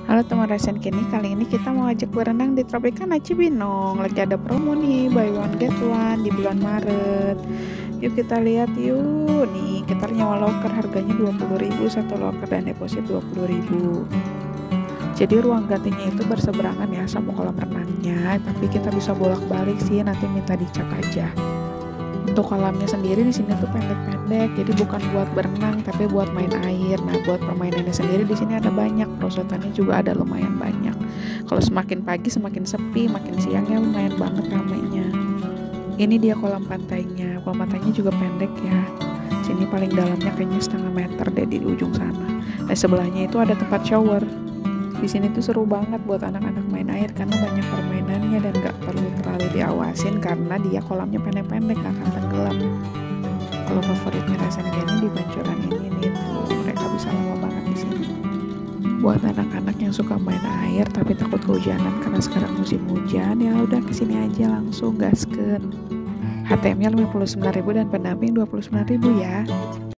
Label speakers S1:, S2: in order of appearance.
S1: Halo teman Resen Kini, kali ini kita mau ajak berenang di Tropicana Cibinong. Lagi ada promo nih, buy one get one di bulan Maret. Yuk kita lihat yuk. Nih, kita nyewa loker harganya 20.000 satu loker dan deposit 20.000. Jadi ruang gantinya itu berseberangan ya sama kolam renangnya, tapi kita bisa bolak-balik sih, nanti minta dicap aja. Untuk kolamnya sendiri di sini tuh pendek-pendek, jadi bukan buat berenang tapi buat main air. Nah, buat permainannya sendiri di sini ada banyak, perosotannya juga ada lumayan banyak. Kalau semakin pagi semakin sepi, makin siangnya lumayan banget ramainya. Ini dia kolam pantainya. Kolam pantainya juga pendek ya. Sini paling dalamnya kayaknya 0,5 meter deh di ujung sana. Nah, sebelahnya itu ada tempat shower. Di sini tuh seru banget buat anak-anak main air karena banyak permainannya dan gak perlu terlalu diawasin karena dia kolamnya pendek-pendek, gak akan tenggelam. Kalau favoritnya rasanya gini di pancuran ini nih tuh, mereka bisa lama banget di sini. Buat anak-anak yang suka main air tapi takut kehujanan karena sekarang musim hujan, ya udah kesini aja langsung gaskeun. HTM-nya 59.000 dan pendamping 29.000 ya.